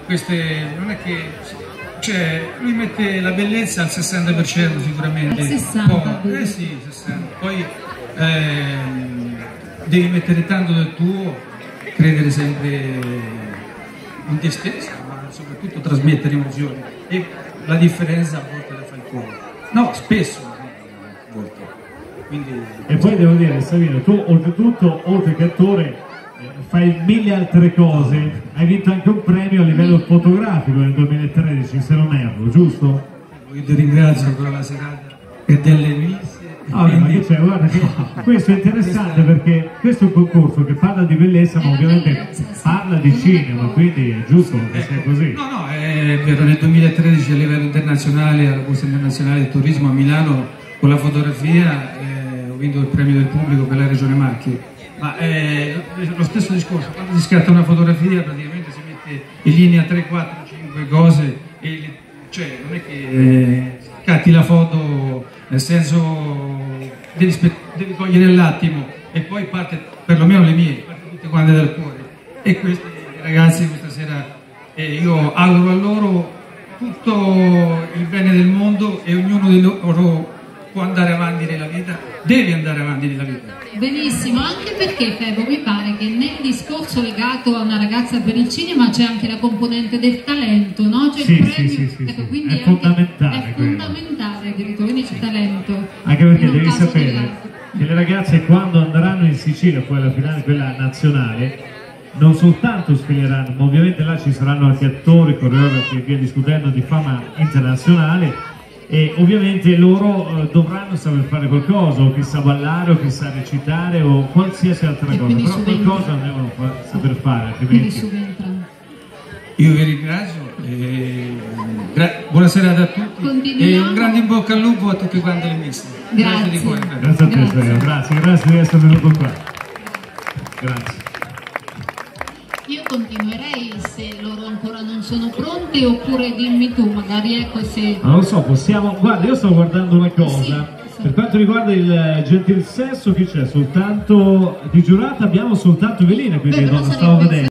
queste non è che, cioè, lui mette la bellezza al 60% sicuramente. Al 60%? Poi, sì, 60%. Poi devi mettere tanto del tuo, credere sempre in te stessa, ma soprattutto trasmettere emozioni. E la differenza a volte la fa il cuore. No, spesso a volte. Quindi... E poi devo dire, Savino, tu oltretutto, oltre che attore, fai mille altre cose, hai vinto anche un premio a livello fotografico nel 2013, se non erro, giusto? Io ti ringrazio per la serata e delle misse. Ah, ma che c'è? Guarda che questo è interessante perché questo è un concorso che parla di bellezza ma ovviamente parla di cinema, quindi è giusto che sia così. No, no, è vero, nel 2013 a livello internazionale, alla Borsa Internazionale del Turismo a Milano, con la fotografia ho vinto il premio del pubblico per la Regione Marche. Ma lo stesso discorso, quando si scatta una fotografia praticamente si mette in linea 3, 4, 5 cose, e cioè non è che scatti la foto, nel senso devi cogliere l'attimo e poi parte, perlomeno le mie, parte tutte quante dal cuore. E questi ragazzi questa sera io auguro a loro tutto il bene del mondo e ognuno di loro può andare avanti nella vita, deve andare avanti nella vita. Benissimo, anche perché Febo mi pare che nel discorso legato a una ragazza per il cinema c'è anche la componente del talento, no? Cioè sì, il premio, sì, ecco, quindi è fondamentale. È fondamentale addirittura, quindi c'è talento. Anche perché devi sapere che le ragazze quando andranno in Sicilia, poi alla finale quella nazionale, non soltanto sfileranno, ma ovviamente là ci saranno anche attori, coreografi e via discutendo di fama internazionale. E ovviamente loro dovranno saper fare qualcosa, o chi sa ballare, o chi sa recitare, o qualsiasi altra cosa, però qualcosa devono saper fare, altrimenti... Io vi ringrazio, buonasera a tutti e un grande in bocca al lupo a tutti quanti le misti. Grazie di cuore. Grazie a te, Sergio, grazie di essere venuto qua. Grazie. Io continuerei se loro ancora non sono pronti, oppure dimmi tu, magari ecco se... Non lo so, possiamo... Guarda, io sto guardando una cosa, sì. Per quanto riguarda il gentil sesso, chi c'è? Soltanto di giurata abbiamo soltanto Velina, quindi non stavo vedendo.